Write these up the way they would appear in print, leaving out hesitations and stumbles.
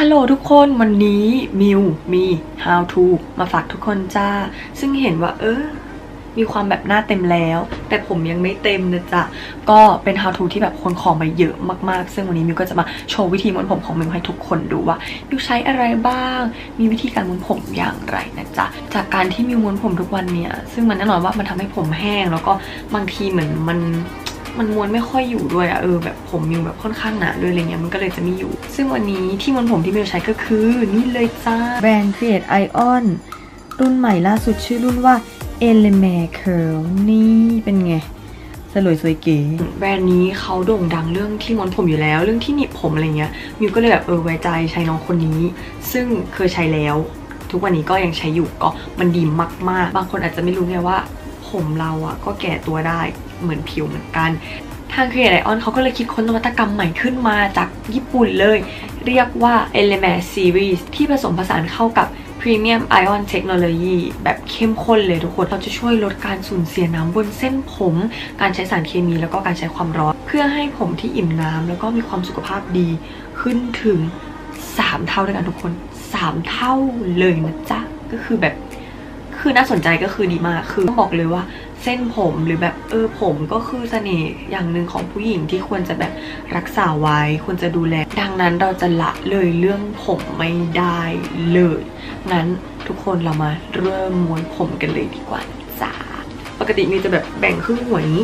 ฮัลโหลทุกคนวันนี้มิวมี how to มาฝากทุกคนจ้าซึ่งเห็นว่ามีความแบบหน้าเต็มแล้วแต่ผมยังไม่เต็มนะจ๊ะก็เป็น how to ที่แบบคนขอมาเยอะมากๆซึ่งวันนี้มิวก็จะมาโชว์วิธีม้วนผมของมิวให้ทุกคนดูว่ามิวใช้อะไรบ้างมีวิธีการม้วนผมอย่างไรนะจ๊ะจากการที่มิวม้วนผมทุกวันเนี่ยซึ่งมันแน่นอนว่ามันทำให้ผมแห้งแล้วก็บางทีเหมือนมันม้วนไม่ค่อยอยู่ด้วยอะแบบผมมิวแบบค่อนข้างหนาด้วยอะไรเงี้ยมันก็เลยจะไม่อยู่ซึ่งวันนี้ที่ม้วนผมที่มิวใช้ก็คือนี่เลยจ้าแบรนด์ Create Ion รุ่นใหม่ล่าสุดชื่อรุ่นว่า Element Curl นี่เป็นไงสลวยสวยเก๋แบรนด์นี้เขาโด่งดังเรื่องที่ม้วนผมอยู่แล้วเรื่องที่หนีบผมอะไรเงี้ยมิวก็เลยแบบไว้ใจใช้น้องคนนี้ซึ่งเคยใช้แล้วทุกวันนี้ก็ยังใช้อยู่ก็มันดีมากๆบางคนอาจจะไม่รู้ไงว่าผมเราอะก็แก่ตัวได้เหมือนผิวเหมือนกันทาง Create Ion เขาก็เลยคิดค้นนวัตกรรมใหม่ขึ้นมาจากญี่ปุ่นเลยเรียกว่า Element Series ที่ผสมผสานเข้ากับ Premium Ion Technology แบบเข้มข้นเลยทุกคนเขาจะช่วยลดการสูญเสียน้ำบนเส้นผมการใช้สารเคมีแล้วก็การใช้ความร้อนเพื่อให้ผมที่อิ่มน้ำแล้วก็มีความสุขภาพดีขึ้นถึง3 เท่าด้วยกันทุกคน3 เท่าเลยนะจ๊ะก็คือแบบคือน่าสนใจก็คือดีมากคือต้องบอกเลยว่าเส้นผมหรือแบบผมก็คือเสน่ห์อย่างหนึ่งของผู้หญิงที่ควรจะแบบรักษาไว้ควรจะดูแลดังนั้นเราจะละเลยเรื่องผมไม่ได้เลยงั้นทุกคนเรามาเริ่มม้วนผมกันเลยดีกว่าจ้าปกติมีจะแบบแบ่งครึ่งหัวนี้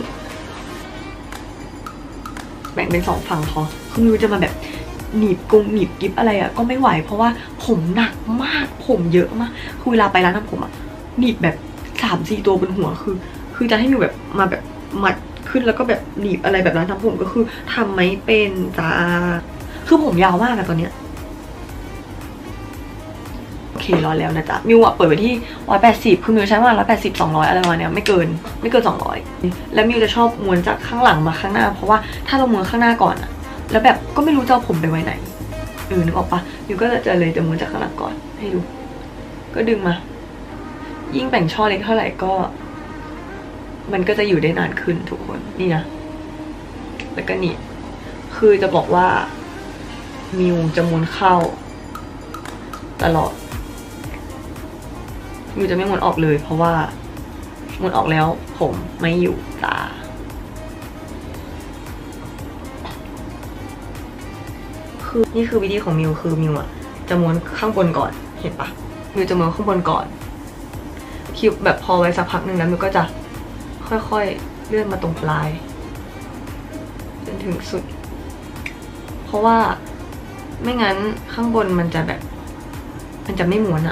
แบ่งเป็น2 ฝั่งพอคือมิวจะมาแบบหนีบกิ๊บอะไรอะก็ไม่ไหวเพราะว่าผมหนักมากผมเยอะมากคือเวลาไปร้านทำผมอะหนีบแบบ3-4 ตัวบนหัวคือจะให้มิวแบบมาแบบมัดขึ้นแล้วก็แบบหนีบอะไรแบบร้านทำผมก็คือทำไม่เป็นจ้าคือผมยาวมากอะตอนเนี้ยโอเครอแล้วนะจ๊ะมิวอะเปิดไว้ที่180คือมิวใช้มา180-200อะไรประมาณเนี้ยไม่เกิน200แล้วมิวจะชอบม้วนจากข้างหลังมาข้างหน้าเพราะว่าถ้าเราม้วนข้างหน้าก่อนอะแล้วแบบก็ไม่รู้จะเอาผมไปไว้ไหนนึกออกปะมิวก็จะม้วนจากข้างหลังก่อนให้ดูก็ดึงมายิ่งแบ่งช่อเล็กเท่าไหร่ก็มันก็จะอยู่ได้นานขึ้นทุกคนนี่นะแล้วก็นี่คือจะบอกว่ามิวจะม้วนเข้าตลอดมิวจะไม่ม้วนออกเลยเพราะว่าม้วนออกแล้วผมไม่อยู่จ้าคือนี่คือวิธีของมิวคือมิวอะจะม้วนข้างบนก่อนเห็นปะมิวจะม้วนข้างบนก่อนคิวแบบพอไว้สักพักหนึ่งแล้วมิวก็จะค่อยๆเลื่อนมาตรงปลายจนถึงสุดเพราะว่าไม่งั้นข้างบนมันจะแบบมันจะไม่ม้วนอะ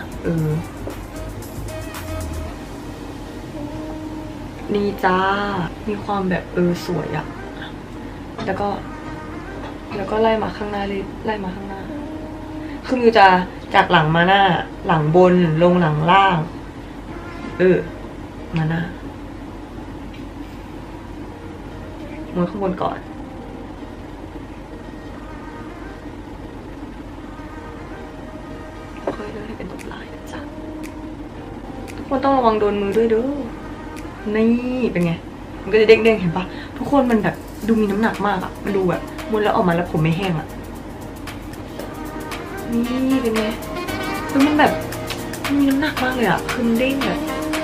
นี่จ้ามีความแบบสวยอะแล้วก็ไล่มาข้างหน้าเลยไล่มาข้างหน้าคือมิวจะจากหลังมาหน้าหลังบนลงหลังล่างมาหน้าม้วนข้างบนก่อนค่อยเลื่อนให้เป็นตรงปลายนะจ๊ะทุกคนต้องระวังโดนมือด้วยเด้อนี่เป็นไงมันก็จะเด้งๆเห็นปะทุกคนมันแบบดูมีน้ำหนักมากอะมันดูแบบม้วนแล้วออกมาแล้วผมไม่แห้งอะนี่เป็นไงคือมันแบบมีน้ำหนักมากเลยอะคือมันเด้งแบบ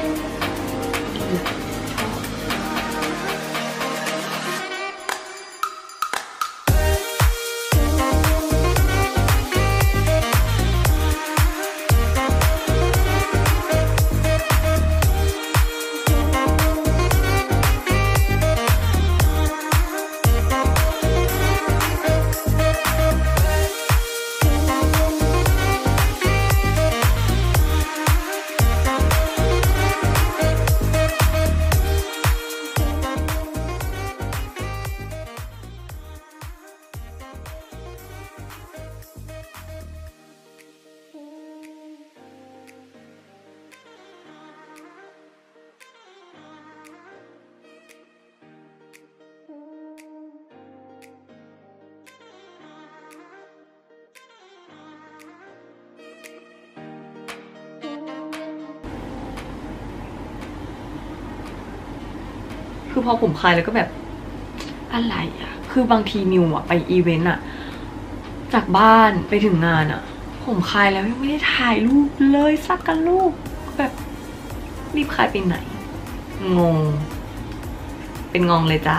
คือพอผมคลายแล้วก็แบบอะไรอะคือบางทีมิวอะไปอีเวนต์อะจากบ้านไปถึงงานอะผมคลายแล้วยังไม่ได้ถ่ายรูปเลยสักกันรูปแบบรีบคลายไปไหนงงเป็นงงเลยจ้า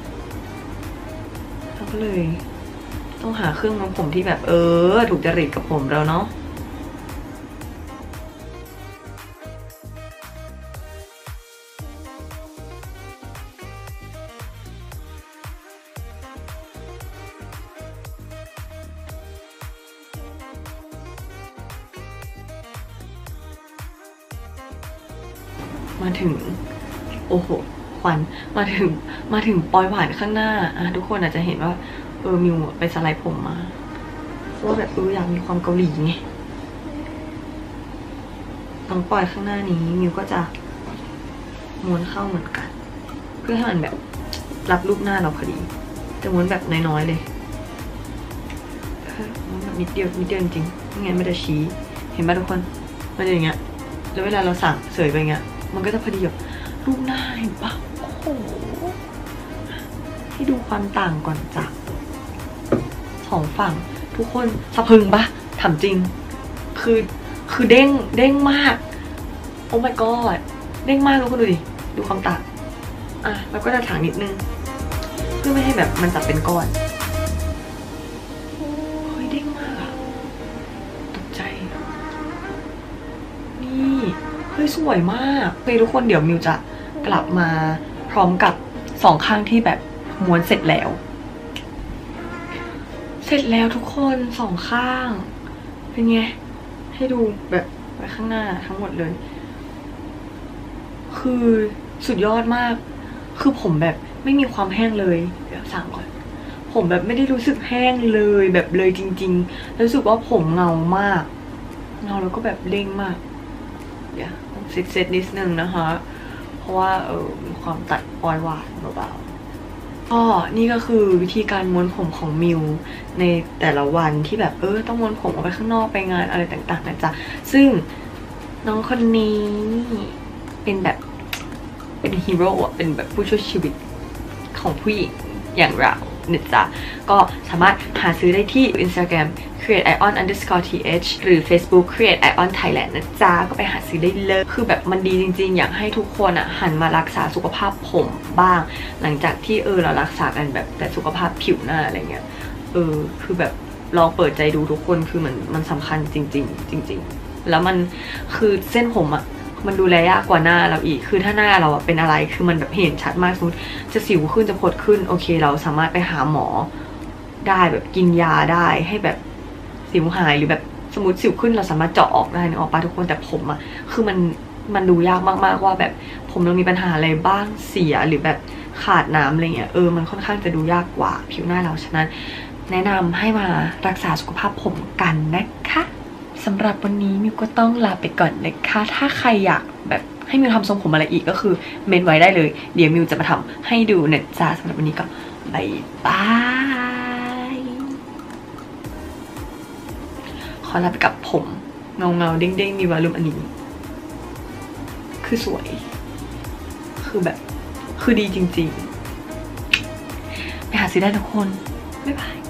แล้วก็เลยต้องหาเครื่องม้วนผมที่แบบถูกจริตกับผมเราเนาะมาถึงโอ้โหขวัญมาถึงปลอยหวานข้างหน้าทุกคนอาจจะเห็นว่ามิวไปสไลด์ผมมาว่าแบบอยากมีความเกาหลีไงน้องปลอยข้างหน้านี้มิวก็จะม้วนเข้าเหมือนกันเพื่อให้มันแบบรับรูปหน้าเราพอดีแต่ม้วนแบบน้อยๆเลยม้วนแบบนิดเดียวจริงๆไม่งั้นมันจะชี้เห็นไหมทุกคนมันจะอย่างเงี้ยแล้วเวลาเราสั่งเสยไปเงี้ยมันก็จะพอดีแบบรูปหน้าเห็นปะโอ้โหให้ดูความต่างก่อนจากสองฝั่งทุกคนสะพรึงปะถามจริงคือเด้งมากโอ้ my god เด้งมากทุกคนดูดิดูความต่างแล้วก็จะถางนิดนึงเพื่อไม่ให้แบบมันจับเป็นก้อนเฮ้ยเด้งมากอะตกใจนี่เฮ้ยสวยมากทุกคนเดี๋ยวมิวจะกลับมาพร้อมกับสองข้างที่แบบม้วนเสร็จแล้วทุกคนสองข้างเป็นไงให้ดูแบบไว้ข้างหน้าทั้งหมดเลยคือสุดยอดมากคือผมแบบไม่มีความแห้งเลยเดี๋ยวสั่งก่อนผมแบบไม่ได้รู้สึกแห้งเลยแบบเลยจริงๆรู้สึกว่าผมเงามากเงาแล้วก็แบบเด้งมากเดี๋ยวต้องเซตนิดนึงนะคะเพราะว่ามีความตัดปลอยหวานเบาๆก็นี่ก็คือวิธีการม้วนผมของมิวในแต่ละวันที่แบบต้องม้วนผมออกไปข้างนอกไปงานอะไรต่างๆนะจ๊ะซึ่งน้องคนนี้เป็นแบบเป็นฮีโร่เป็นแบบผู้ช่วยชีวิตของผู้หญิงอย่างเราเนี่ยจ้ะก็สามารถหาซื้อได้ที่ Instagram createion_th หรือ Facebook createion Thailand นะจ๊ะก็ไปหาซื้อได้เลยคือแบบมันดีจริงๆอยากให้ทุกคนหันมารักษาสุขภาพผมบ้างหลังจากที่เรารักษากันแบบแต่สุขภาพผิวหน้าอะไรเงี้ยคือแบบลองเปิดใจดูทุกคนคือมันสำคัญจริงๆแล้วมันคือเส้นผมมันดูแลยากกว่าหน้าเราอีกคือถ้าหน้าเราเป็นอะไรคือมันแบบเห็นชัดมากสมมติจะสิวขึ้นจะพดขึ้นโอเคเราสามารถไปหาหมอได้แบบกินยาได้ให้แบบสิวหายหรือแบบสมมติสิวขึ้นเราสามารถเจาะออกได้นึกออกปะทุกคนแต่ผมคือมันดูยากมากๆว่าแบบผมเรามีปัญหาอะไรบ้างเสียหรือแบบขาดน้ำอะไรเงี้ยมันค่อนข้างจะดูยากกว่าผิวหน้าเราฉะนั้นแนะนำให้มารักษาสุขภาพผมกันนะคะสำหรับวันนี้มิวก็ต้องลาไปก่อนนะคะถ้าใครอยากแบบให้มิวทำทรงผมอะไรอีกก็คือเมนไว้ได้เลยเดี๋ยวมิวจะมาทำให้ดูนะจ๊ะสำหรับวันนี้ก็บายบายขอลาไปกับผมเงาเด้งมีวอลลุ่มอันนี้คือสวยคือแบบคือดีจริงๆไปหาซื้อได้ทุกคนบ๊ายบาย